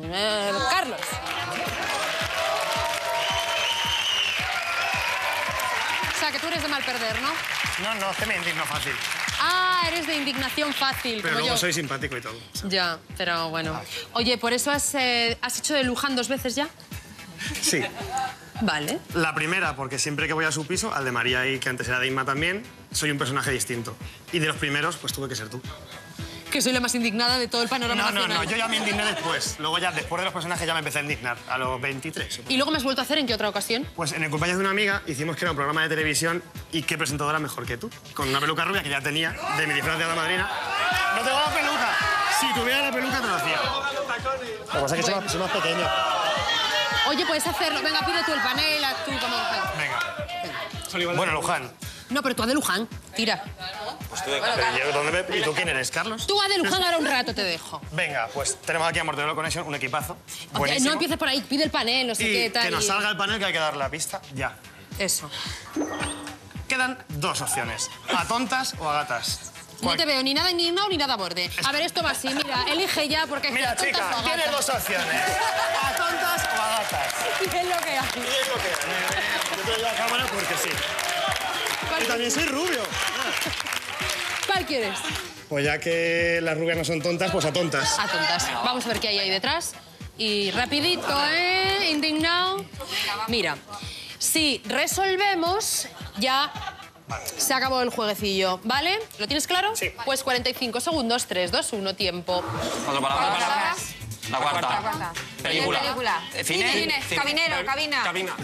Carlos. O sea, que tú eres de mal perder, ¿no? No, es que me indigno fácil. Ah, eres de indignación fácil. Pero como luego yo. soy simpático y todo. Ya, pero bueno. Oye, ¿por eso has hecho de Luján 2 veces ya? Sí. Vale. La primera, porque siempre que voy a su piso, al de María y que antes era de Inma también, soy un personaje distinto. Y de los primeros, pues tuve que ser tú. Que soy la más indignada de todo el panorama nacional. Yo ya me indigné después. Luego ya, después de los personajes, ya me empecé a indignar, a los 23. ¿Y luego me has vuelto a hacer en qué otra ocasión? Pues en el cumpleaños de una amiga hicimos que era un programa de televisión y qué presentadora mejor que tú. Con una peluca rubia que ya tenía, de mi disfraz de hada madrina. ¡No tengo la peluca! Si tuviera la peluca, te lo hacía. Lo que pasa es que soy más pequeño. Oye, puedes hacerlo. Venga, pide tú el panel, haz tú como... Venga. Bueno, Luján. No, pero tú haz de Luján. Tira. Pues tú ¿Y tú quién eres, Carlos? Tú haz de Luján, ahora un rato te dejo. Venga, pues tenemos aquí a Mortadelo Connection, un equipazo. Okay, no empieces por ahí, pide el panel, no sé qué tal. Que nos salga el panel, que hay que dar la pista ya. Eso. Quedan 2 opciones, a tontas o a gatas. No te veo ni nada indignado ni nada borde. A ver, esto va así, mira, elige ya porque... Mira, chica, tienes 2 opciones, a tontas o a gatas. Y es lo que hay. Y es lo que hay. Yo te doy la cámara porque sí. Y también soy rubio. ¿Cuál quieres? Pues ya que las rubias no son tontas, pues a tontas. A tontas. Vamos a ver qué hay ahí detrás. Y rapidito, ¿eh? Indignado. Mira, si resolvemos, ya se acabó el jueguecillo, ¿vale? ¿Lo tienes claro? Sí. Pues 45 segundos, 3, 2, 1, tiempo. ¿Cuántas palabras? La cuarta. Película. Cine. Cabinero, cabina.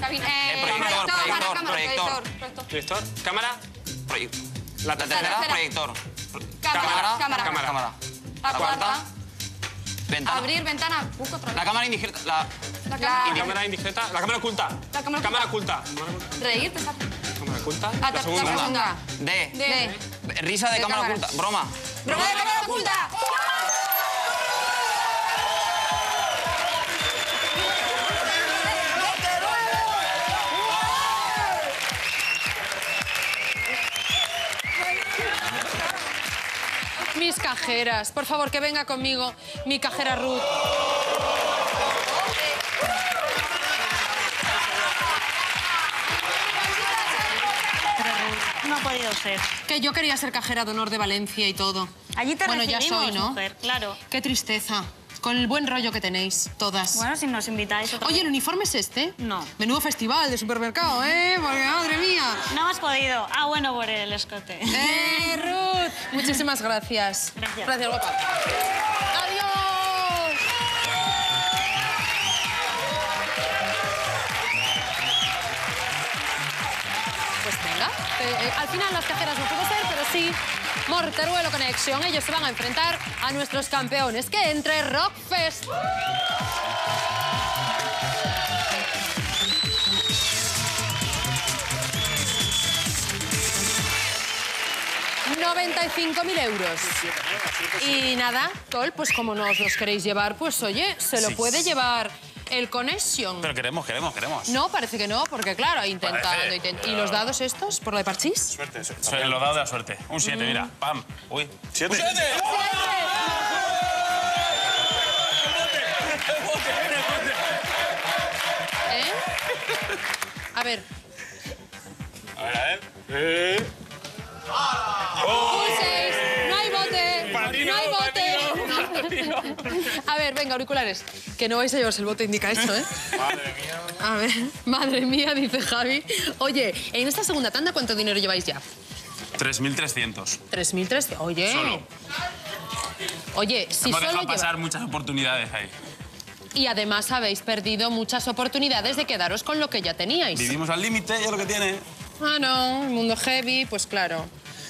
Proyector. Cámara. La tercera, proyector. Cámara. La cuarta. Ventana. Abrir ventana. Busca otra. La cámara indiscreta. La cámara indiscreta. La cámara oculta. Cámara oculta. Reír, te sale. Cámara oculta. La segunda. D. Risa de cámara oculta. Broma. Broma de cámara oculta. Mis cajeras. Por favor, que venga conmigo mi cajera Ruth. No ha podido ser. Que yo quería ser cajera de honor de Valencia y todo. Allí te bueno, ya recibimos, soy, ¿no? mujer, claro. Qué tristeza. Con el buen rollo que tenéis, todas. Bueno, si nos invitáis otra Oye, vez. ¿el uniforme es este? No. Menudo festival de supermercado, ¿eh? Porque, madre mía. No has podido. Ah, bueno, por el escote. Ruth! Muchísimas gracias. Gracias. Gracias, guapa. ¡Adiós! Pues venga. Al final las cajeras no pudo ser, pero sí Mortadelo Connection. Ellos se van a enfrentar a nuestros campeones. Que entre Rockfest. €95.000. Y nada, Tol, pues como no os los queréis llevar, pues oye, se lo puede llevar el Connection. Pero queremos. No, parece que no, porque claro, intentando. ¿Y los dados estos, por lo de parchís? Suerte. Los dados de la suerte. Un 7, mira. Pam. Uy. 7. ¿Eh? A ver. Un 6. No hay bote. No hay bote. A ver, venga, auriculares. Que no vais a llevarse el bote, indica eso, ¿eh? Madre mía. A ver, madre mía, dice Javi. Oye, en esta segunda tanda, ¿cuánto dinero lleváis ya? 3.300. 3.300. Oye. Solo. Oye, si Hemos solo dejado pasar lleva... muchas oportunidades ahí. Y además habéis perdido muchas oportunidades de quedaros con lo que ya teníais. Vivimos al límite, ya lo que tiene. Ah, no, el mundo heavy, pues claro.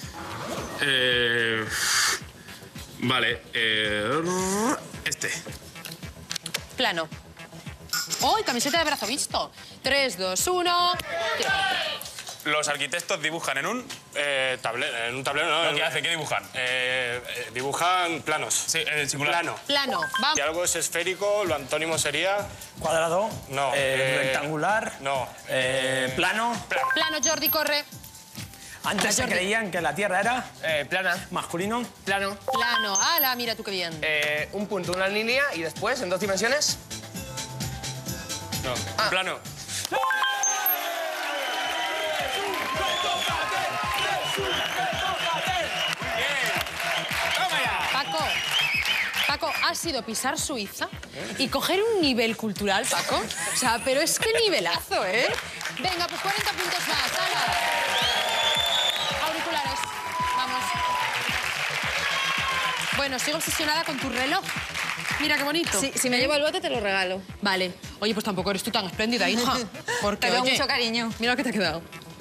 Vale. Este. Plano. ¡Oh, camiseta de brazo visto! 3, 2, 1... Los arquitectos dibujan en un tablero. En un tablero, ¿no? ¿Qué hacen? ¿Qué dibujan? Dibujan planos. Sí, singular. Plano, vamos. Si algo es esférico, lo antónimo sería... Cuadrado. No. Rectangular. No. Plano. Plano, Jordi, corre. Antes se creían que la Tierra era Plana. masculino. Plano. Plano. ¡Hala! Mira tú qué bien. Un punto, una línea y después, en 2 dimensiones. No, plano. Paco, ha sido pisar Suiza y coger un nivel cultural, Paco. O sea, pero es que nivelazo, ¿eh? Venga, pues 40 puntos más, ¡hala! Auriculares, vamos. Bueno, sigo obsesionada con tu reloj. Mira qué bonito. Sí, si me llevo el bote te lo regalo. Vale. Oye, pues tampoco eres tú tan espléndida, hija. Porque, Te veo oye, mucho cariño. Mira lo que te ha quedado.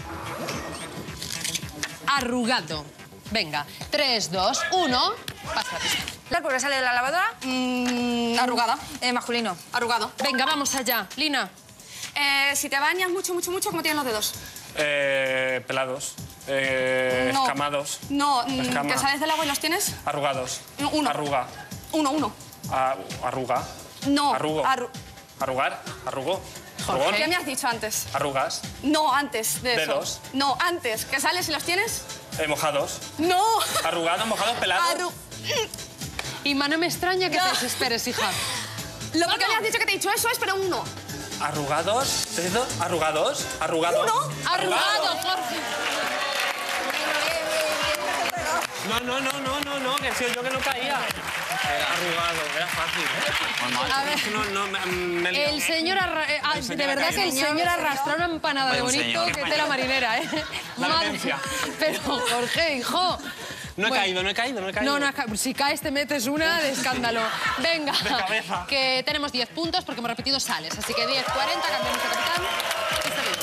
Arrugado. Venga, 3, 2, 1. Pasa la pista. ¿Porque sale de la lavadora? Arrugada. Masculino. Arrugado. Venga, vamos allá. Lina. Si te bañas mucho, ¿cómo tienen los dedos? Pelados. No. Escamados. No, Escama. que sales del agua y los tienes. Arrugados. Uno. Arruga. Uno. Arruga. No. Arrugo. Arrugar. Arrugo. Arrugón. ¿Qué me has dicho antes? Arrugas. No, antes de eso. Dedos. No, antes. ¿Que sales y los tienes? Mojados. No. Arrugados, mojados, pelados. Inma, no me extraña que te desesperes, hija. Lo que me has dicho que te he dicho eso es, pero uno. Arrugados. Dedos. Arrugados. Arrugados. Uno. Arrugado, Jorge. No, que soy yo que no caía. Arrugado. Era fácil. A ver. El señor de verdad que el señor arrastra una empanada de bonito que tela marinera, ¿eh? Madre. Pero, Jorge, hijo. No he caído. No, si caes te metes una de escándalo. Venga, De cabeza. que tenemos 10 puntos porque hemos repetido sales. Así que 10, 40, cambiamos de capitán. Está bien.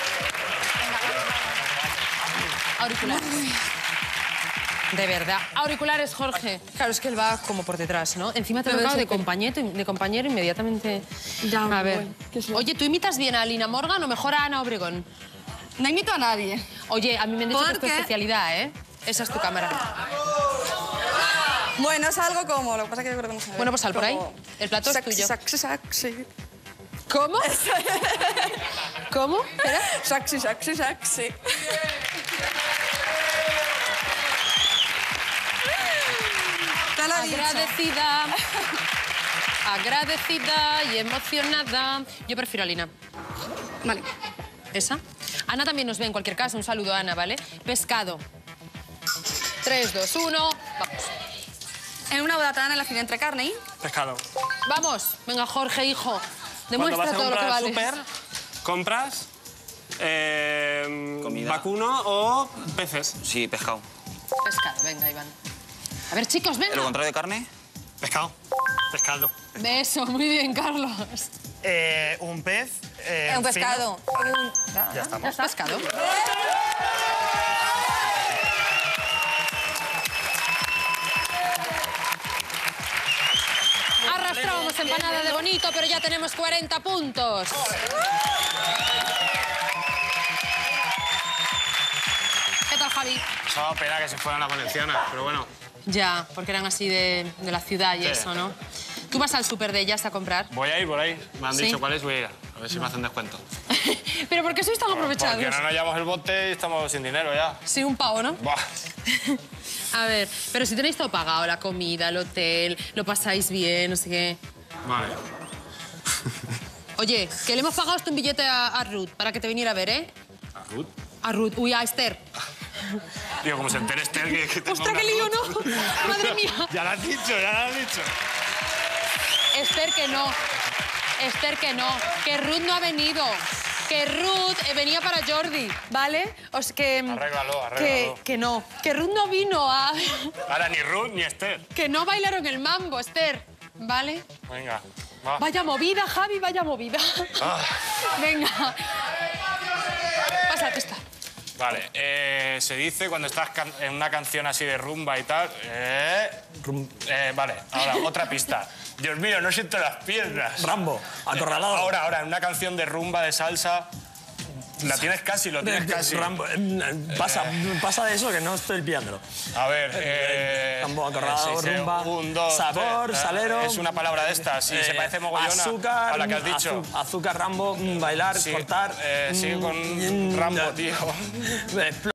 Auriculares. De verdad. Auriculares, Jorge. Claro, es que él va como por detrás, ¿no? Encima te he tocado de compañero inmediatamente. Ya, a ver. bueno, Oye, ¿tú imitas bien a Lina Morgan o mejor a Ana Obregón? No imito a nadie. Oye, a mí me han dicho que es tu ¿Por qué? especialidad, ¿eh? Esa es tu cámara. Bueno, es algo como... Lo que pasa es que yo creo que no sabe. Bueno, pues sal por ahí. El plato es tuyo. ¿Cómo? ¿Cómo? ¿Espera? Saxi. Te lo he dicho. Agradecida y emocionada. Yo prefiero a Lina. Vale. ¿Esa? Ana también nos ve en cualquier caso. Un saludo a Ana, ¿vale? Pescado. 3, 2, 1. Vamos. En una boda te dan a elegir entre carne y... Pescado. Vamos. Venga, Jorge, hijo. Cuando Demuestra vas a todo lo que comprar al vales. súper, compras vacuno o peces. Sí, pescado. Pescado, venga, Iván. A ver, chicos, venga. ¿Lo contrario de carne? Pescado. Pescado. Eso, muy bien, Carlos. Un pez. Un pescado. Ya estamos. ¿Ya está? Pescado. Arrastrábamos empanada de bonito, pero ya tenemos 40 puntos. ¿Qué tal, Javi? Estaba pena que se fueran las valencianas, pero bueno. Ya, porque eran así de la ciudad y Sí. eso, ¿no? ¿Tú vas al súper de ellas a comprar? Voy a ir por ahí. Me han ¿Sí? dicho cuáles, voy a ir. A ver si me hacen descuento. ¿Pero por qué sois tan aprovechados? Porque no nos llevamos el bote y estamos sin dinero ya. Sí, un pavo, ¿no? Buah. A ver, pero si tenéis todo pagado, la comida, el hotel, lo pasáis bien, no sé qué. Vale. Oye, que le hemos pagado hasta un billete a Ruth para que te viniera a ver, ¿eh? ¿A Ruth? A Ruth, uy, a Esther. Digo, como se entere Esther que tengo ¡Ostras, una qué lío, Ruth. no! ¡Madre mía! Ya lo has dicho, ya lo has dicho. Esther, que no. Esther, que no. Que Ruth no ha venido. Que Ruth venía para Jordi, ¿vale? Arréglalo. Que no. Que Ruth no vino a... Ahora ni Ruth ni Esther. Que no bailaron el mambo, Esther. ¿Vale? Venga, va. Vaya movida, Javi, vaya movida. Venga. Pasa la pista. Vale, se dice cuando estás en una canción así de rumba y tal... vale, ahora, otra pista. Dios mío, no siento las piernas. Rambo, acorralado. Ahora, en una canción de rumba, de salsa... La tienes casi, lo tienes casi. Rambo, pasa de eso que no estoy pillándolo. A ver, Rambo, acorralado, sí, rumba, 1, 2, sabor, 3. salero. Es una palabra de estas, y se parece mogollón azúcar, a la que has dicho. Azúcar, Rambo, bailar, Sí, cortar. sí, con Rambo, tío.